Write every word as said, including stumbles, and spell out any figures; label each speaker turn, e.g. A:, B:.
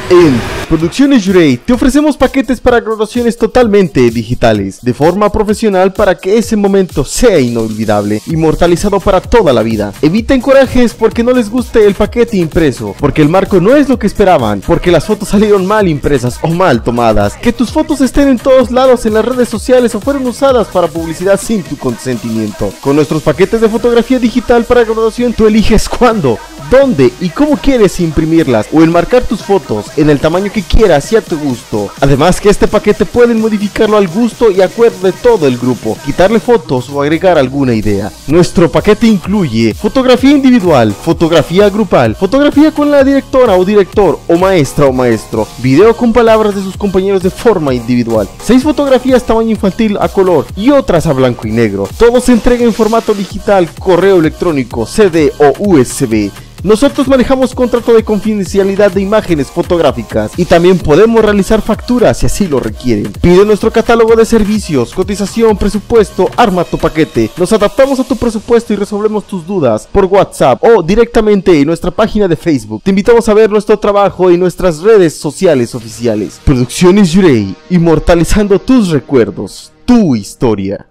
A: En Producciones Yurei te ofrecemos paquetes para graduaciones totalmente digitales, de forma profesional para que ese momento sea inolvidable, inmortalizado para toda la vida. Evita encorajes porque no les guste el paquete impreso, porque el marco no es lo que esperaban, porque las fotos salieron mal impresas o mal tomadas, que tus fotos estén en todos lados en las redes sociales o fueron usadas para publicidad sin tu consentimiento. Con nuestros paquetes de fotografía digital para graduación tú eliges cuándo, dónde y cómo quieres imprimirlas o enmarcar tus fotos en el tamaño que quieras y a tu gusto. Además que este paquete pueden modificarlo al gusto y acuerdo de todo el grupo, quitarle fotos o agregar alguna idea. Nuestro paquete incluye fotografía individual, fotografía grupal, fotografía con la directora o director o maestra o maestro, video con palabras de sus compañeros de forma individual, seis fotografías tamaño infantil a color y otras a blanco y negro. Todo se entrega en formato digital, correo electrónico, C D o U S B. Nosotros manejamos contrato de confidencialidad de imágenes fotográficas y también podemos realizar facturas si así lo requieren. Pide nuestro catálogo de servicios, cotización, presupuesto, arma tu paquete. Nos adaptamos a tu presupuesto y resolvemos tus dudas por WhatsApp o directamente en nuestra página de Facebook. Te invitamos a ver nuestro trabajo en nuestras redes sociales oficiales. Producciones Yurei, inmortalizando tus recuerdos, tu historia.